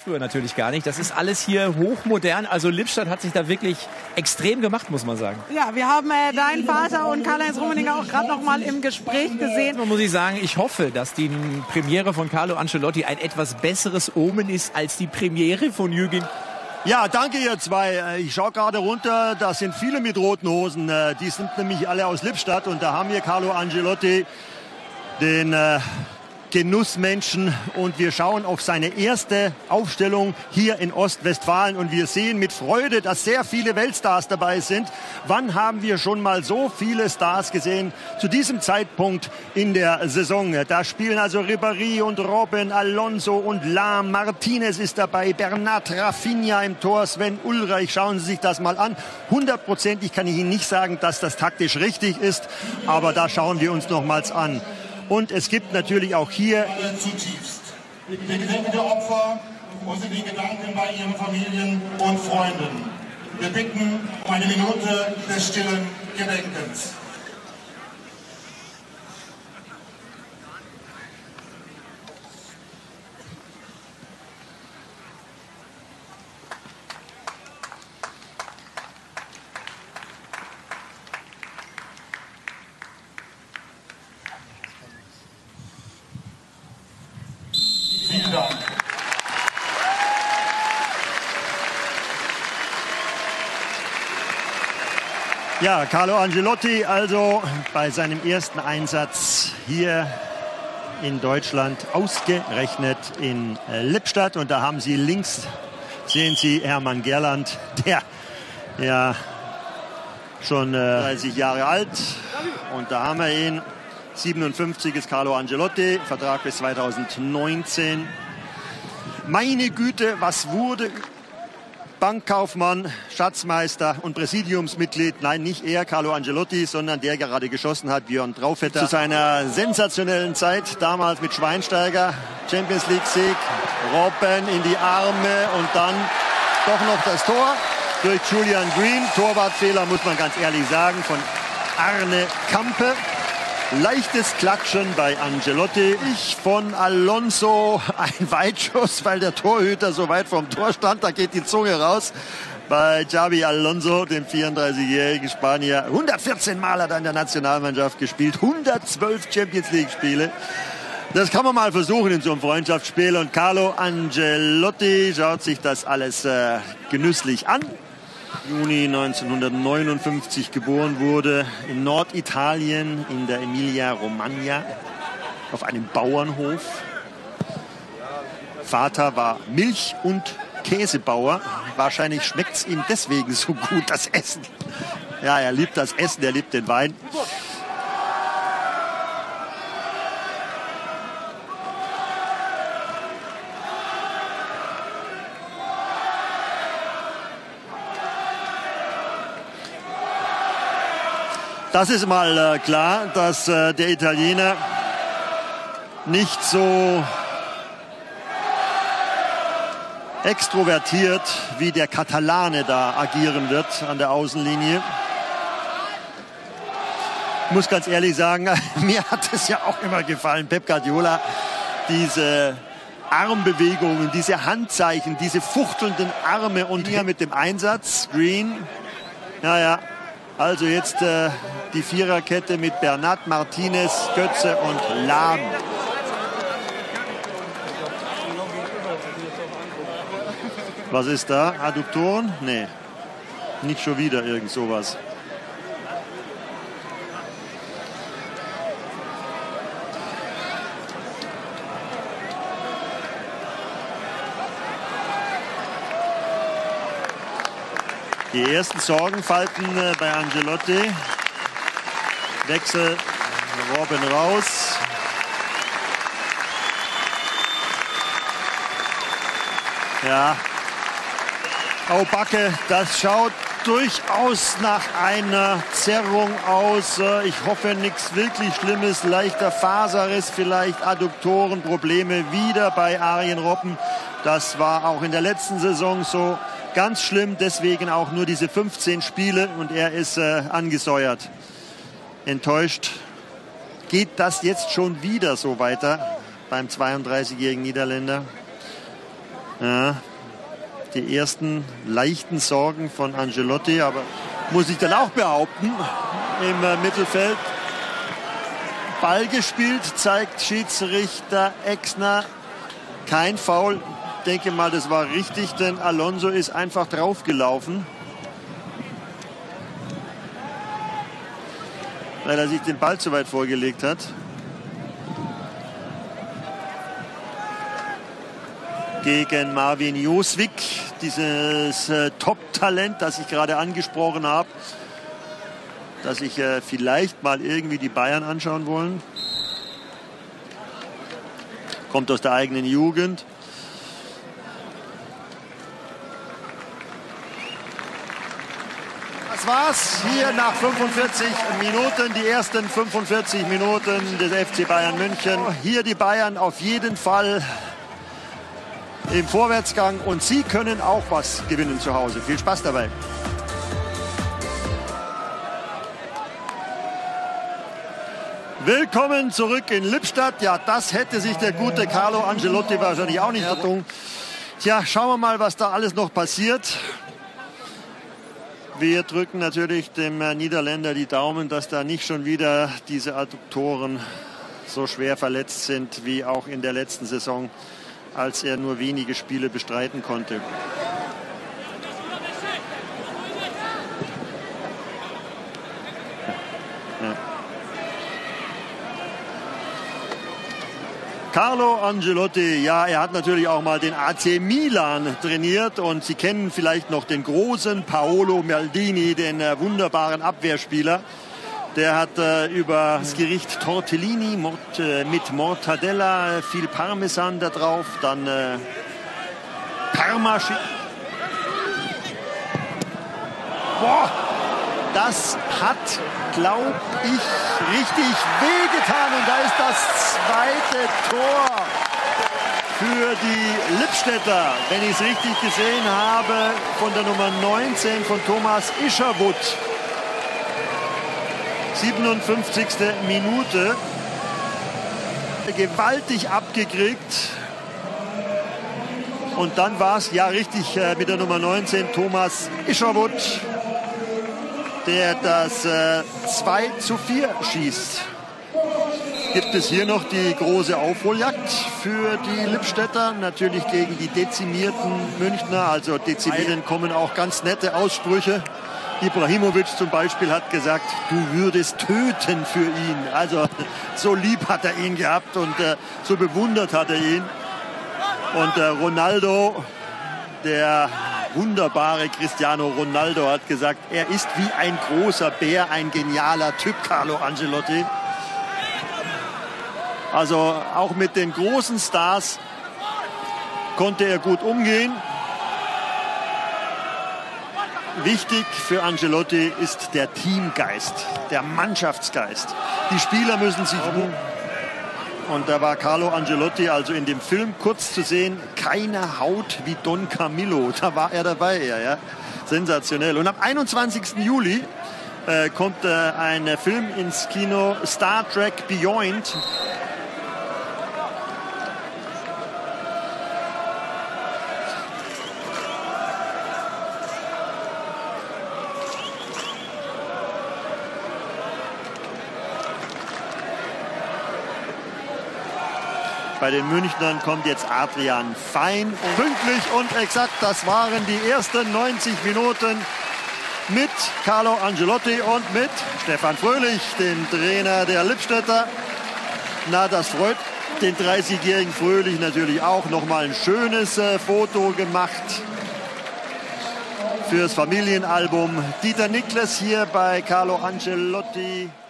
früher natürlich gar nicht. Das ist alles hier hochmodern. Also Lippstadt hat sich da wirklich extrem gemacht, muss man sagen. Ja, wir haben deinen Vater und Karl-Heinz Rummenigge auch gerade noch mal im Gespräch gesehen. Man muss ich sagen, ich hoffe, dass die Premiere von Carlo Ancelotti ein etwas besseres Omen ist als die Premiere von Jürgen. Ja, danke ihr zwei. Ich schaue gerade runter, da sind viele mit roten Hosen. Die sind nämlich alle aus Lippstadt und da haben wir Carlo Ancelotti, den Genussmenschen, und wir schauen auf seine erste Aufstellung hier in Ostwestfalen und wir sehen mit Freude, dass sehr viele Weltstars dabei sind. Wann haben wir schon mal so viele Stars gesehen zu diesem Zeitpunkt in der Saison? Da spielen also Ribéry und Robben, Alonso und Lahm, Martinez ist dabei, Bernat, Rafinha im Tor, Sven Ulreich. Schauen Sie sich das mal an. 100%ig kann ich Ihnen nicht sagen, dass das taktisch richtig ist, aber da schauen wir uns nochmals an. Und es gibt natürlich auch hier zutiefst. Wir gedenken der Opfer und sind in Gedanken bei ihren Familien und Freunden. Wir bitten um eine Minute des stillen Gedenkens. Vielen Dank. Ja, Carlo Ancelotti also bei seinem ersten Einsatz hier in Deutschland, ausgerechnet in Lippstadt. Und da haben Sie links, sehen Sie Hermann Gerland, der ja schon 30 Jahre alt. Und da haben wir ihn. 57 ist Carlo Ancelotti, Vertrag bis 2019. Meine Güte, was wurde Bankkaufmann, Schatzmeister und Präsidiumsmitglied, nein, nicht er, Carlo Ancelotti, sondern der gerade geschossen hat, Björn Traufetter. Zu seiner sensationellen Zeit, damals mit Schweinsteiger, Champions League Sieg, Robben in die Arme und dann doch noch das Tor durch Julian Green. Torwartfehler, muss man ganz ehrlich sagen, von Arne Kampe. Leichtes Klatschen bei Ancelotti. Von Alonso ein Weitschuss, weil der Torhüter so weit vom Tor stand. Da geht die Zunge raus. Bei Xabi Alonso, dem 34-jährigen Spanier. 114 Mal hat er in der Nationalmannschaft gespielt. 112 Champions League Spiele. Das kann man mal versuchen in so einem Freundschaftsspiel. Und Carlo Ancelotti schaut sich das alles genüsslich an. Juni 1959 geboren wurde, in Norditalien, in der Emilia-Romagna, auf einem Bauernhof. Vater war Milch- und Käsebauer. Wahrscheinlich schmeckt es ihm deswegen so gut, das Essen. Ja, er liebt das Essen, er liebt den Wein. Das ist mal klar, dass der Italiener nicht so extrovertiert wie der Katalane da agieren wird an der Außenlinie. Ich muss ganz ehrlich sagen, mir hat es ja auch immer gefallen, Pep Guardiola, diese Armbewegungen, diese Handzeichen, diese fuchtelnden Arme und hier mit dem Einsatz, Green, ja. Also jetzt die Viererkette mit Bernat, Martinez, Götze und Lahm. Was ist da? Adduktoren? Nee, nicht schon wieder irgend sowas. Die ersten Sorgenfalten bei Ancelotti. Wechsel, Robben raus. Ja, Backe, das schaut durchaus nach einer Zerrung aus. Ich hoffe, nichts wirklich Schlimmes. Leichter Faserriss, vielleicht Adduktorenprobleme wieder bei Arjen Robben. Das war auch in der letzten Saison so. Ganz schlimm, deswegen auch nur diese 15 Spiele und er ist angesäuert. Enttäuscht. Geht das jetzt schon wieder so weiter beim 32-jährigen Niederländer? Ja, die ersten leichten Sorgen von Ancelotti, aber muss ich dann auch behaupten, im Mittelfeld. Ball gespielt, zeigt Schiedsrichter Exner. Kein Foul. Ich denke mal, das war richtig, denn Alonso ist einfach draufgelaufen. Weil er sich den Ball zu weit vorgelegt hat. Gegen Marvin Josvik, dieses Top-Talent, das ich gerade angesprochen habe, dass sich vielleicht mal irgendwie die Bayern anschauen wollen. Kommt aus der eigenen Jugend. Das war's hier nach 45 Minuten, die ersten 45 Minuten des FC Bayern München. Hier die Bayern auf jeden Fall im Vorwärtsgang und sie können auch was gewinnen zu Hause. Viel Spaß dabei. Willkommen zurück in Lippstadt. Ja, das hätte sich der gute Carlo Ancelotti wahrscheinlich auch nicht getan. Tja, schauen wir mal, was da alles noch passiert. Wir drücken natürlich dem Niederländer die Daumen, dass da nicht schon wieder diese Adduktoren so schwer verletzt sind wie auch in der letzten Saison, als er nur wenige Spiele bestreiten konnte. Carlo Ancelotti, ja, er hat natürlich auch mal den AC Milan trainiert und Sie kennen vielleicht noch den großen Paolo Maldini, den wunderbaren Abwehrspieler. Der hat über das Gericht Tortellini mit Mortadella, viel Parmesan da drauf, dann Parma. Boah, das hat, glaube ich, richtig wehgetan. Und da ist das zweite Tor für die Lippstädter, wenn ich es richtig gesehen habe, von der Nummer 19 von Thomas Isherwood. 57. Minute. Gewaltig abgekriegt. Und dann war es ja richtig mit der Nummer 19 Thomas Isherwood, der das 2:4 schießt. Gibt es hier noch die große Aufholjagd für die Lippstädter, natürlich gegen die dezimierten Münchner. Also dezimieren kommen auch ganz nette Aussprüche. Ibrahimovic zum Beispiel hat gesagt, du würdest töten für ihn. Also so lieb hat er ihn gehabt und so bewundert hat er ihn. Und Ronaldo, der wunderbare Cristiano Ronaldo, hat gesagt, er ist wie ein großer Bär, ein genialer Typ, Carlo Ancelotti. Also auch mit den großen Stars konnte er gut umgehen. Wichtig für Ancelotti ist der Teamgeist, der Mannschaftsgeist. Die Spieler müssen sich... Und da war Carlo Ancelotti also in dem Film kurz zu sehen, keine Haut wie Don Camillo. Da war er dabei, ja. Sensationell. Und am 21. Juli kommt ein Film ins Kino, Star Trek Beyond. Bei den Münchnern kommt jetzt Adrian Fein. Pünktlich und exakt, das waren die ersten 90 Minuten mit Carlo Ancelotti und mit Stefan Fröhlich, dem Trainer der Lippstädter. Na, das freut den 30-jährigen Fröhlich natürlich auch. Nochmal ein schönes Foto gemacht fürs Familienalbum. Dieter Niklas hier bei Carlo Ancelotti.